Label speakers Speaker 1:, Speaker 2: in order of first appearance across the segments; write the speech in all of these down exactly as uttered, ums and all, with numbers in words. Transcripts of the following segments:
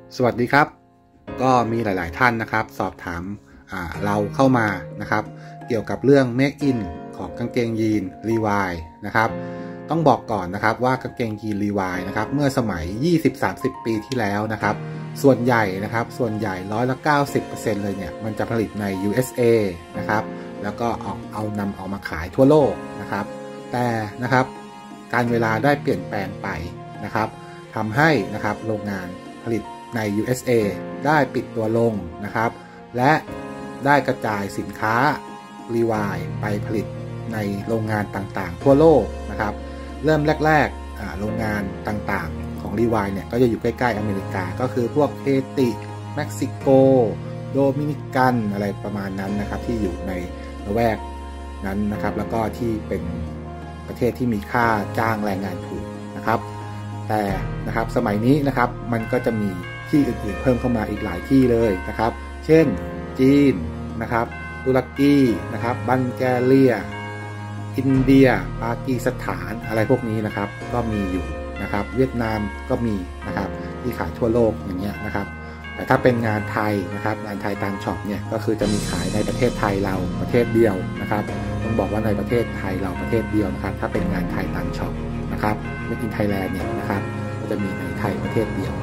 Speaker 1: สวัสดีครับก็มีหลายๆท่านนะครับสอบถามเราเข้ามานะครับเกี่ยวกับเรื่อง Make in ของกางเกงยีน Levi นะครับต้องบอกก่อนนะครับว่ากางเกงยีน Levi นะครับเมื่อสมัย ยี่สิบถึงสามสิบ ปีที่แล้วนะครับส่วนใหญ่นะครับส่วนใหญ่ร้อยละ เก้าสิบเปอร์เซ็นต์ เลยเนี่ยมันจะผลิตใน ยู เอส เอ นะครับแล้วก็ออกเอานำออกมาขายทั่วโลกนะครับแต่นะครับการเวลาได้เปลี่ยนแปลงไปนะครับทำให้นะครับโรงงานผลิตใน ยู เอส เอ ได้ปิดตัวลงนะครับและได้กระจายสินค้า Levi ไปผลิตในโรงงานต่างๆทั่วโลกนะครับเริ่มแรกๆโรงงานต่างๆของ Levi เนี่ยก็จะอยู่ใกล้ๆอเมริกาก็คือพวกเฮติเม็กซิโกโดมินิกันอะไรประมาณนั้นนะครับที่อยู่ในละแวกนั้นนะครับแล้วก็ที่เป็นประเทศที่มีค่าจ้างแรงงานถูกนะครับแต่นะครับสมัยนี้นะครับมันก็จะมีที่อื่นๆเพิ่มเข้ามาอีกหลายที่เลยนะครับเช่นจีนนะครับตุรกีนะครับบัลแกเรียอินเดียปากีสถานอะไรพวกนี้นะครับก็มีอยู่นะครับเวียดนามก็มีนะครับที่ขายทั่วโลกอย่างเงี้ยนะครับแต่ถ้าเป็นงานไทยนะครับงานไทยตามช็อปเนี่ยก็คือจะมีขายในประเทศไทยเราประเทศเดียวนะครับต้องบอกว่าในประเทศไทยเราประเทศเดียวนะครับถ้าเป็นงานไทยตามช็อปนะครับMake in Thailandเนี่ยนะครับก็จะมีในไทยประเทศเดียว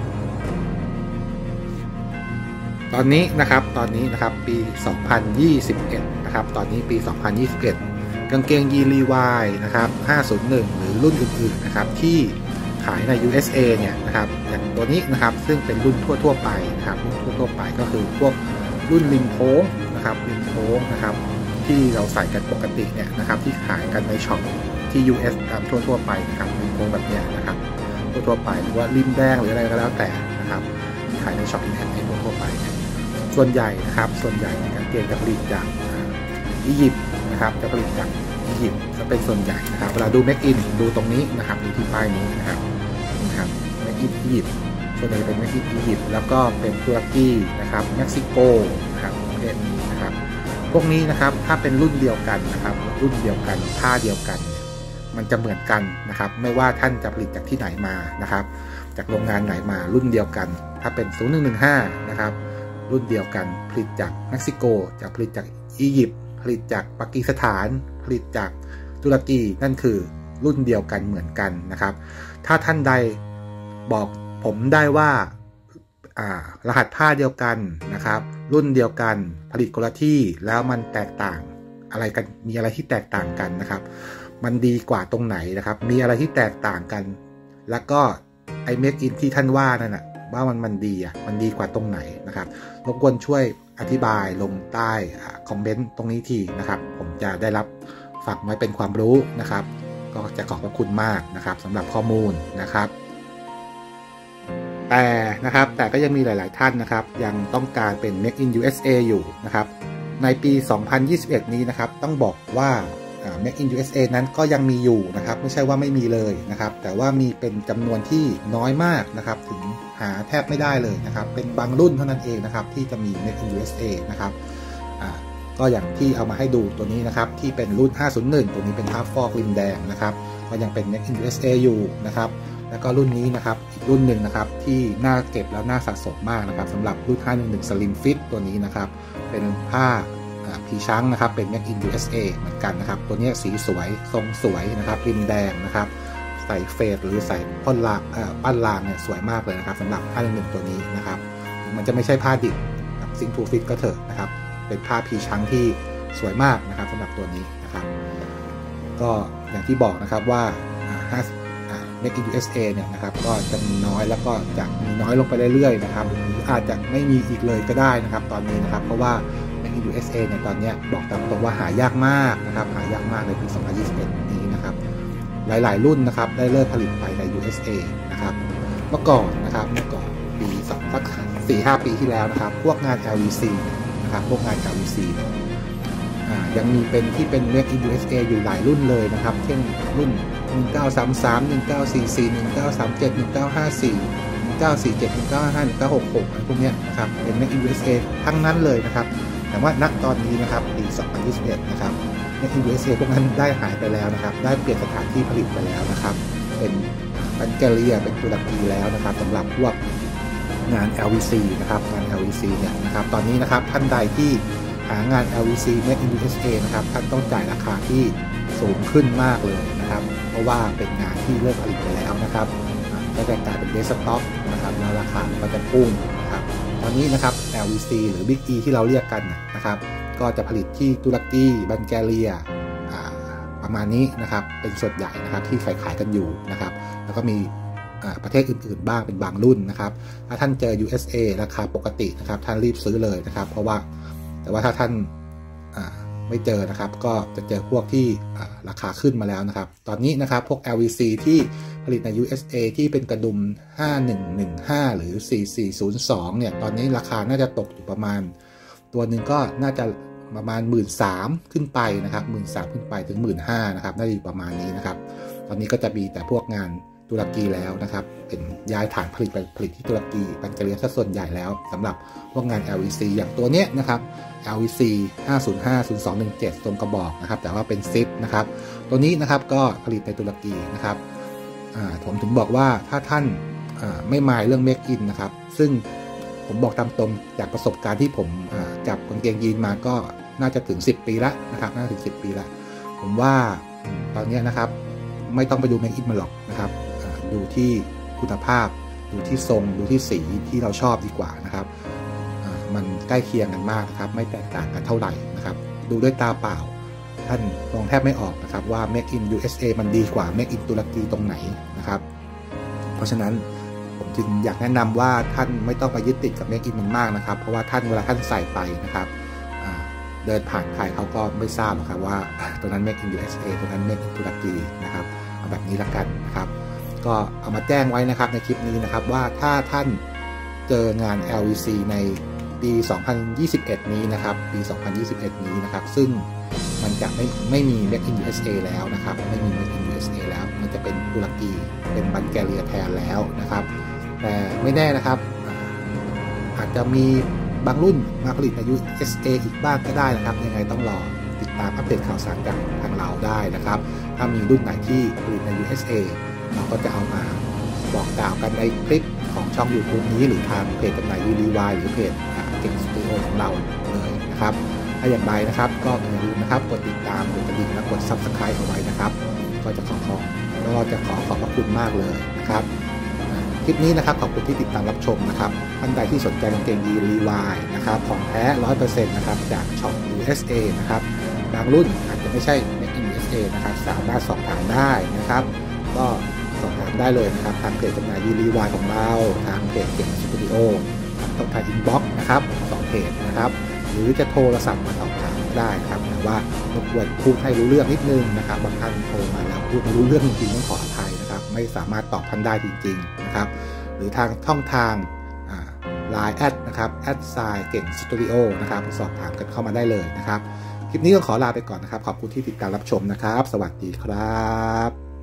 Speaker 1: ตอนนี้นะครับตอนนี้นะครับปี สองพันยี่สิบเอ็ด นะครับตอนนี้ปี สองพันยี่สิบเอ็ด กางเกงยีน Levi นะครับห้าศูนย์หนึ่งหรือรุ่นอื่นๆนะครับที่ขายใน ยู เอส เอ เนี่ยนะครับอย่างตัวนี้นะครับซึ่งเป็นรุ่นทั่วๆไปนะครับรุ่นทั่วๆไปก็คือพวกรุ่นริมโค้งนะครับริมโค้งนะครับที่เราใส่กันปกติเนี่ยนะครับที่ขายกันในช็อปที่ ยู เอส ตามทั่วๆไปนะครับริมโค้งแบบนี้นะครับทั่วๆไปหรือว่าริมแดงหรืออะไรก็แล้วแต่นะครับที่ขายในช็อปอินเทอร์เน็ตทั่วๆไปส่วนใหญ่นะครับส่วนใหญ่กางเกงจะผลิตจากอียิปต์นะครับจะผลิตจากอียิปต์จะเป็นส่วนใหญ่นะครับเวลาดู Make in ดูตรงนี้นะครับดูที่ป้ายนี้นะครับนะครับ Make in อียิปต์ส่วนใหญ่เป็น Make in อียิปต์แล้วก็เป็นตุรกีนะครับเม็กซิโกนะครับประเทศนี้นะครับพวกนี้นะครับถ้าเป็นรุ่นเดียวกันนะครับรุ่นเดียวกันผ้าเดียวกันมันจะเหมือนกันนะครับไม่ว่าท่านจะผลิตจากที่ไหนมานะครับจากโรงงานไหนมารุ่นเดียวกันถ้าเป็นศูนย์หนึ่งหนึ่งห้านะครับรุ่นเดียวกันผลิตจากเม็กซิโกจะผลิตจากอียิปต์ผลิตจากปากีสถานผลิตจากตุรกีนั่นคือรุ่นเดียวกันเหมือนกันนะครับถ้าท่านใดบอกผมได้ว่าอ่ารหัสผ้าเดียวกันนะครับรุ่นเดียวกันผลิตคนละที่แล้วมันแตกต่างอะไรกันมีอะไรที่แตกต่างกันนะครับมันดีกว่าตรงไหนนะครับมีอะไรที่แตกต่างกันแล้วก็ไอ้ Make in ที่ท่านว่านั่นน่ะว่ามันมันดีอ่ะมันดีกว่าตรงไหนนะครับรบกวนช่วยอธิบายลงใต้คอมเมนต์ตรงนี้ทีนะครับผมจะได้รับฝากไว้เป็นความรู้นะครับก็จะขอบพระคุณมากนะครับสำหรับข้อมูลนะครับแต่นะครับแต่ก็ยังมีหลายๆท่านนะครับยังต้องการเป็น Make in ยู เอส เอ อยู่นะครับในปี สองพันยี่สิบเอ็ด นี้นะครับต้องบอกว่าMake in ยู เอส เอ นั้นก็ยังมีอยู่นะครับไม่ใช่ว่าไม่มีเลยนะครับแต่ว่ามีเป็นจำนวนที่น้อยมากนะครับถึงหาแทบไม่ได้เลยนะครับเป็นบางรุ่นเท่านั้นเองนะครับที่จะมี Make in ยู เอส เอ นะครับอ่าก็อย่างที่เอามาให้ดูตัวนี้นะครับที่เป็นรุ่นห้าศูนย์หนึ่งตัวนี้เป็นผ้าฟอกริมแดงนะครับก็ยังเป็น Make in ยู เอส เอ อยู่นะครับแล้วก็รุ่นนี้นะครับอีกรุ่นหนึ่งนะครับที่น่าเก็บแล้วน่าสะสมมากนะครับสำหรับรุ่นห้าหนึ่งหนึ่ง Slim Fit ตัวนี้นะครับเป็นผ้าผีช้างนะครับเป็น Make in ยู เอส เอ เหมือนกันนะครับตัวนี้สีสวยทรงสวยนะครับริมแดงนะครับใส่เฟดหรือใส่ป้นลางปั้นลางเนี่ยสวยมากเลยนะครับสำหรับผ้าหนึ่งตัวนี้นะครับมันจะไม่ใช่ผ้าดิบกับซิงทูฟิตก็เถอะนะครับเป็นผ้าผีช้างที่สวยมากนะครับสำหรับตัวนี้นะครับก็อย่างที่บอกนะครับว่า Make in ยู เอส เอ เนี่ยนะครับก็จะมีน้อยแล้วก็จะมีน้อยลงไปเรื่อยๆนะครับหรืออาจจะไม่มีอีกเลยก็ได้นะครับตอนนี้นะครับเพราะว่ายู เอส เอ เนี่ยตอนนี้บอกตามตรงว่าหายากมากนะครับหายากมากในปี สองพันยี่สิบเอ็ด นี้นะครับหลายๆรุ่นนะครับได้เริ่มผลิตไปใน ยู เอส เอ นะครับเมื่อก่อนนะครับเมื่อก่อนปีสักสัก สี่ห้า ปีที่แล้วนะครับพวกงาน แอล วี ซี นะครับพวกงาน แอล วี ซี เนี่ยอ่ายังมีเป็นที่เป็น Make in ยู เอส เอ อยู่หลายรุ่นเลยนะครับเช่นรุ่นหนึ่งเก้าสามสาม หนึ่งเก้าสี่สี่ หนึ่งเก้าสามเจ็ด หนึ่งเก้าห้าสี่ หนึ่งเก้าสี่เจ็ด หนึ่งเก้าห้า หนึ่งเก้าหกหกอะไรพวกนี้นะครับเป็น Make in ยู เอส เอ ทั้งนั้นเลยนะครับแต่ว่าณตอนนี้นะครับปี สองพันยี่สิบเอ็ด นะครับ Make in ยู เอส เอ พวกนั้นได้หายไปแล้วนะครับได้เปลี่ยนสถานที่ผลิตไปแล้วนะครับเป็นบัลแกเรียเป็นตุรกีแล้วนะครับสำหรับพวกงาน แอล วี ซี นะครับงาน แอล วี ซี เนี่ยนะครับตอนนี้นะครับท่านใดที่หางาน แอล วี ซี Made in ยู เอส เอ นะครับท่านต้องจ่ายราคาที่สูงขึ้นมากเลยนะครับเพราะว่าเป็นงานที่เริ่มผลิตไปแล้วนะครับก็จะกลายเป็นเดสต็อกนะครับแล้วราคาก็จะพุ่งนะครับตอนนี้นะครับ แอล วี ซี หรือ Big E ที่เราเรียกกันนะครับก็จะผลิตที่ตุรกีบัลแกเรียประมาณนี้นะครับเป็นส่วนใหญ่นะครับที่ขายขายกันอยู่นะครับแล้วก็มีประเทศอื่นๆบ้างเป็นบางรุ่นนะครับถ้าท่านเจอ ยู เอส เอ ราคาปกตินะครับท่านรีบซื้อเลยนะครับเพราะว่าแต่ว่าถ้าท่านไม่เจอนะครับก็จะเจอพวกที่ราคาขึ้นมาแล้วนะครับตอนนี้นะครับพวก แอล วี ซี ที่ผลิตใน ยู เอส เอ ที่เป็นกระดุมห้าหนึ่งหนึ่งห้าหรือสี่สี่ศูนย์สองเนี่ยตอนนี้ราคาน่าจะตกอยู่ประมาณตัวหนึ่งก็น่าจะประมาณ หนึ่งหมื่นสามพัน ขึ้นไปนะครับ หนึ่งหมื่นสามพัน ขึ้นไปถึง หนึ่งหมื่นห้าพัน นะครับน่าจะอยู่ประมาณนี้นะครับตอนนี้ก็จะมีแต่พวกงานตุรกีแล้วนะครับเป็นย้ายฐานผลิตไปผลิตที่ตุรกีบัลแกเรียซะส่วนใหญ่แล้วสำหรับพวกงาน แอล วี ซี อย่างตัวเนี้ยนะครับ แอล วี ซี ห้าศูนย์ห้า ศูนย์สองหนึ่งเจ็ด ตรงกระบอกนะครับแต่ว่าเป็นซิปนะครับตัวนี้นะครับก็ผลิตในตุรกีนะครับผมถึงบอกว่าถ้าท่านไม่มายเรื่อง Make in นะครับซึ่งผมบอกตามตรงจากประสบการณ์ที่ผมจับกางเกงยีนมาก็น่าจะถึงสิบปีแล้วนะครับน่าจะถึงสิบปีแล้วผมว่าตอนนี้นะครับไม่ต้องไปดู Make in มาหรอกนะครับดูที่คุณภาพดูที่ทรงดูที่สีที่เราชอบดีกว่านะครับมันใกล้เคียงกันมากนะครับไม่แตกต่างกันเท่าไหร่นะครับดูด้วยตาเปล่าท่านมองแทบไม่ออกนะครับว่า Make in ยู เอส เอ มันดีกว่า Make in ตุรกีตรงไหนนะครับเพราะฉะนั้นผมจึงอยากแนะนำว่าท่านไม่ต้องไปยึดติดกับ Make in มันมากนะครับเพราะว่าท่านเวลาท่านใส่ไปนะครับเดินผ่านใครเขาก็ไม่ทราบหรอกครับว่าตัวนั้น Make in ยู เอส เอ ตัวนั้น Make in ตุรกีนะครับเอาแบบนี้ละกันนะครับก็เอามาแจ้งไว้นะครับในคลิปนี้นะครับว่าถ้าท่านเจองาน แอล วี ซี ในปีสองพันยี่สิบเอ็ดนี้นะครับปีสองพันยี่สิบเอ็ดนี้นะครับซึ่งมันจะไม่ไม่มี Make in ยู เอส เอ แล้วนะครับไม่มี Make in ยู เอส เอ แล้วมันจะเป็นตุรกีเป็นบัลแกเรียแทนแล้วนะครับแต่ไม่แน่นะครับอาจจะมีบางรุ่นมาผลิตใน ยู เอส เอ อีกบ้างก็ได้นะครับยังไงต้องรอติดตามอัปเดตข่าวสารจากทางเราได้นะครับถ้ามีรุ่นไหนที่ผลิตใน ยู เอส เอ เราก็จะเอามาบอกกล่าวกันในคลิปของช่อง YouTube นี้หรือทางเพจจำหน่าย รีวาย หรือเพจเก่งสตูดิโอของเราเลยนะครับถ้าอย่างไรนะครับก็อย่าลืมนะครับกดติดตามกดกระดิ่งและกด ซับสไครบ์ เอาไว้นะครับก็จะขอขอก็จะขอขอบพระคุณมากเลยนะครับคลิปนี้นะครับขอบคุณที่ติดตามรับชมนะครับท่านใดที่สนใจกางเกงยีนรีวายนะครับของแท้ ร้อยเปอร์เซ็นต์ นะครับจากช็อป ยู เอส เอ นะครับบางรุ่นอาจจะไม่ใช่ Make in ยู เอส เอ นะครับสามารถสอบถามได้นะครับก็สอบถามได้เลยนะครับทางเพจจำหน่ายยีนรีวายของเราทางเพจเก่งสตูดิโอต้องทางอินบ็อกซ์นะครับสองเพจนะครับหรือจะโทรศัพท์มาสอบถามได้ครับแต่ว่ารบกวนพูดให้รู้เรื่องนิดนึงนะครับบางท่านโทรมาแล้วพูดไม่รู้เรื่องจริงๆต้องขออภัยนะครับไม่สามารถตอบท่านได้จริงๆนะครับหรือทางช่องทางไลน์แอดนะครับแอดไซน์เก่งสตูดิโอนะครับสอบถามกันเข้ามาได้เลยนะครับคลิปนี้ก็ขอลาไปก่อนนะครับขอบคุณที่ติดตามรับชมนะครับสวัสดีครับ